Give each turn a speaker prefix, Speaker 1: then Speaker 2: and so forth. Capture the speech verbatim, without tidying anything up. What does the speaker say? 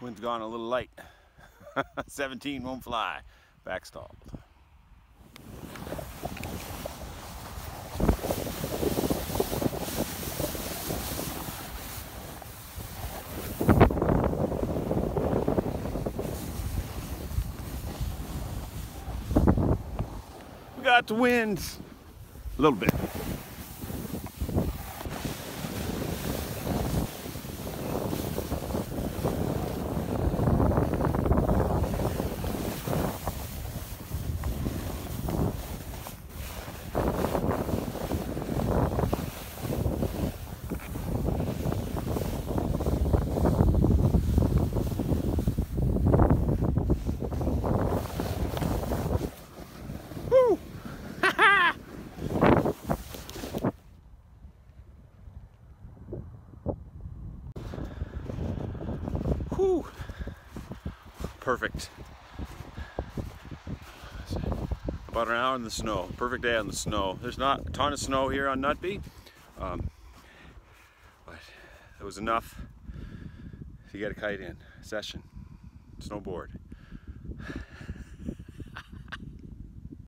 Speaker 1: Wind's gone a little light. seventeen won't fly. Backstalled. We got the winds a little bit. Whew. Perfect. About an hour in the snow. Perfect day on the snow. There's not a ton of snow here on Nuttby, um, but it was enough to get a kite in session. Snowboard.